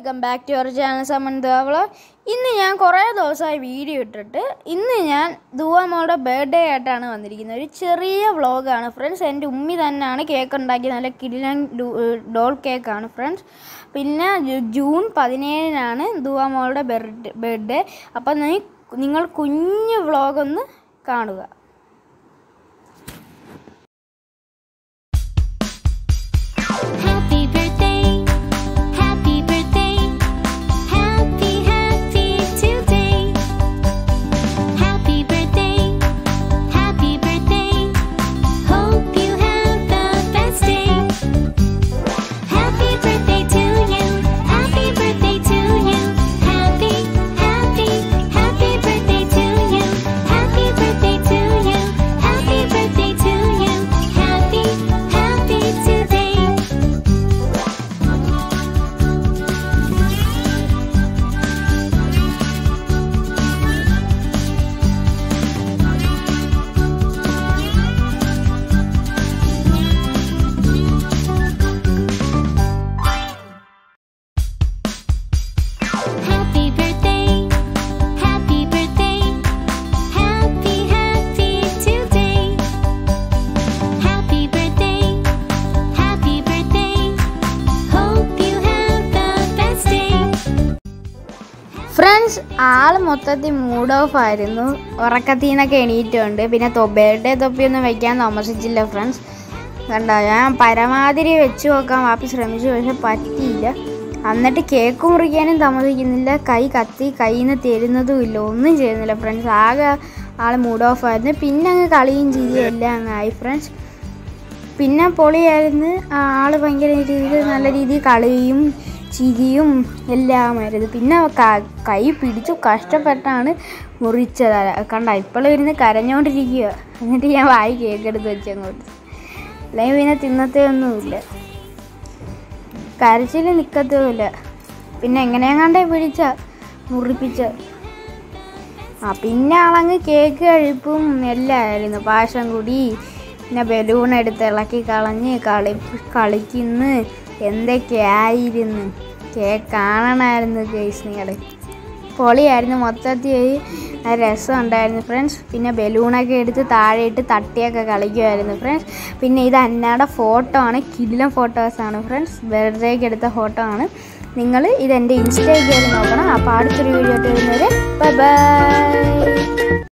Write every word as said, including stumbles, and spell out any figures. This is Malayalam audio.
welcome back to our channel amansduavlog. ഇന്ന് ഞാൻ കുറേ ദിവസമായി വീഡിയോ ഇട്ടിട്ട് ഇന്ന് ഞാൻ ദുവാമോളുടെ ബർത്ത്ഡേ ആയിട്ടാണ് വന്നിരിക്കുന്നത്. ഒരു ചെറിയ വ്ളോഗാണ് ഫ്രണ്ട്സ്. എൻ്റെ ഉമ്മി തന്നെയാണ് കേക്ക് ഉണ്ടാക്കിയത്. നല്ല കിടിലൻ ഡോൾ കേക്കാണ് ഫ്രണ്ട്സ്. പിന്നെ ജൂൺ പതിനേഴിനാണ് ദുവാമോളുടെ ബർത്ത്ഡേ ബർത്ത്ഡേ അപ്പോൾ നിങ്ങൾ കുഞ്ഞു വ്ളോഗൊന്ന് കാണുക. ഫ്രണ്ട്സ്, ആൾ മൊത്തത്തിൽ മൂഡ് ഓഫ് ആയിരുന്നു. ഉറക്കത്തിൽ നിന്നൊക്കെ എണീറ്റുണ്ട്. പിന്നെ ബർത്ത്ഡേ തൊപ്പിയൊന്നും വയ്ക്കാൻ താമസിച്ചില്ല ഫ്രണ്ട്സ്. കണ്ടോ, ഞാൻ പരമാവധി വെച്ച് നോക്കാൻ വാപ്പി ശ്രമിച്ചു, പക്ഷെ പറ്റിയില്ല. എന്നിട്ട് കേക്ക് മുറിക്കാനും താമസിക്കുന്നില്ല. കൈ കത്തി കയ്യിൽ നിന്ന് തരുന്നതും ഇല്ല, ഒന്നും ചെയ്യുന്നില്ല ഫ്രണ്ട്സ്. ആകെ ആൾ മൂഡ് ഓഫ് ആയിരുന്നു. പിന്നെ അങ്ങ് കളിയും ചിരിയും എല്ലാം അങ്ങ് ആയി ഫ്രണ്ട്സ്. പിന്നെ പൊളിയായിരുന്നു. ആൾ ഭയങ്കര രീതിയിൽ നല്ല രീതിയിൽ കളിയും ചിരിയും എല്ലാമായിരുന്നു. പിന്നെ കൈ പിടിച്ചു കഷ്ടപ്പെട്ടാണ് മുറിച്ചത്. കണ്ട, ഇപ്പോഴും ഇരുന്ന് കരഞ്ഞുകൊണ്ടിരിക്കുക. എന്നിട്ട് ഞാൻ വായി കേക്കെടുത്ത് വെച്ചങ്ങോട്ട്. അല്ലെങ്കിൽ പിന്നെ തിന്നത്തേ ഒന്നുമില്ല, കരച്ചിൽ നിൽക്കത്തുമില്ല. പിന്നെ എങ്ങനെയാങ്ങാണ്ടേ പിടിച്ച മുറിപ്പിച്ച. ആ പിന്നെ ആളങ്ങ് കേക്ക് കഴിപ്പും എല്ലാമായിരുന്നു. പാശം കൂടി പിന്നെ ബലൂൺ എടുത്ത് ഇളക്കി കളഞ്ഞ് കളി കളിക്കുന്നു എന്തൊക്കെയായിരുന്നു. കേക്ക് കാണണമായിരുന്നു ഗൈസ് നിങ്ങൾ. പൊളിയായിരുന്നു. മൊത്തത്തിൽ രസം ഉണ്ടായിരുന്നു ഫ്രണ്ട്സ്. പിന്നെ ബലൂണൊക്കെ എടുത്ത് താഴെയിട്ട് തട്ടിയൊക്കെ കളിക്കുമായിരുന്നു ഫ്രണ്ട്സ്. പിന്നെ ഇത് അന്നയുടെ ഫോട്ടോ ആണ്, കിടിലൻ ഫോട്ടോസാണ് ഫ്രണ്ട്സ്. ബർത്ത്ഡേക്ക് എടുത്ത ഫോട്ടോ ആണ്. നിങ്ങൾ ഇതെൻ്റെ ഇൻസ്റ്റയിൽ കയറി നോക്കണം. അപ്പോൾ അടുത്തൊരു വീഡിയോ വരുന്നവരെ ബൈ ബൈ.